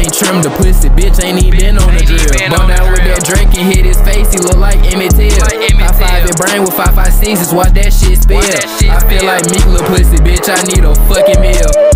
ain't trimmed the pussy, bitch ain't even been on the drill. Bump down with that Drake and hit his face, he look like Emmett Till. High 5 in brain with 5.56s, watch that shit spill. I feel like Meek, little pussy, bitch, I need a fucking meal.